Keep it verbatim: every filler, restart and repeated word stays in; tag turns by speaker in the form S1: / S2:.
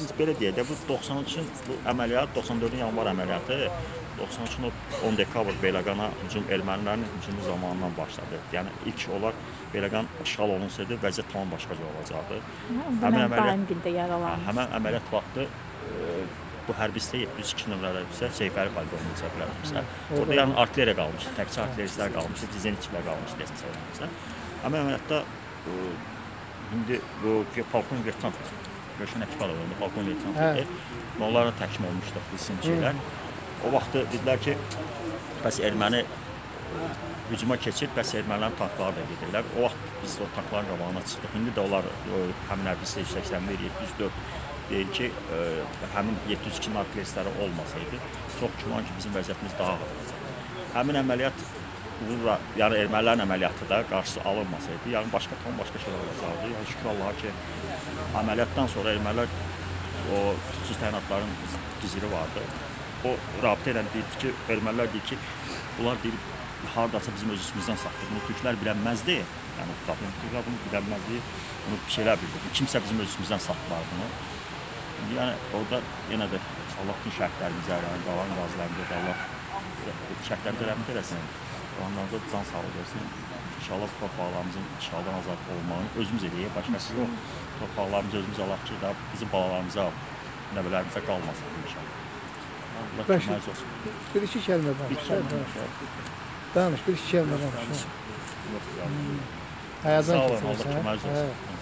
S1: biz belə deyək də, bu doxsan üçün bu əməliyyat, doxsan dördün yanvar əməliyyatı doxsan üçün o on dekabr Beyləqana hücum ermənilərin hücumu zamanından başladı. Yəni ilk olaraq Beyləqan işğal olunsaydı vəziyyət tamam başqa cür olacaqdı.
S2: Həmin əməliyyat yaralanmış.
S1: Həmin əməliyyat vaxtı bu hərbi hissəyə yeddi yüz iki nömrəli hissəyə Seyfəli poliqonunu çəkə bilərmişsə. Orada yəni artilleriya qalmışdı, təkcə artilleristlər qalmışdı, dizençilər qalmışdı desə. Həmin əməliyyatda indi bu polkovnik leytenant Rövşən Əkbalov oldu, polkovnik leytenant idi. Onlarla təhkim olmuşduq bizim şeylər. O vaxtı dedilər ki, bəs erməni hücuma keçir, bəs ermənilərin tankları da gedirlər. O vaxt biz o tankların qabağına çıxdıq. İndi də onlar həmin hərbi hissəyə yüz səksən bir, yeddi yüz dörd deyir ki, həmin yeddi yüz ikinin artilleristləri olmasaydı, çox güman ki, bizim vəziyyətimiz daha ağır olacaq. Həmin əməliyyat, yəni ermənilərin əməliyyatı da qarşısı alınmasaydı, yəni başqa tam başqa şeylər olacaqdı. Yəni şükür Allaha ki, əməliyyatdan sonra ermənilər o xüsusi təyinatların giziri vardı. O rabitə ilə deyildi ki, ermənilər deyir ki, bunlar deyir, haradasa bizim öz üstümüzdən saxlayır. Bunu türklər bilənməzdi, yəni türklər bunu bilənməzdi, bunu bir şeylər bildirdi. Kimsə bizim öz üstümüzdən saxlar bunu. Yəni orada yenə də Allah bütün şəhidlərimizə, qalan qazilərimizə Allah şəhidlərimizə rəhmət eləsin, qalanlarımıza can sağlığı versin. İnşallah torpaqlarımızın işğaldan azad olmağını özümüz eləyək, başqası yox. Torpaqlarımızı özümüz alaq ki, bizim balalarımıza, nəvələrimizə qalmasın inşallah.
S3: Bir iki kəlmə danış. Danış, bir iki kəlmə danış.
S1: Sağ olun, Allah köməyiniz olsun.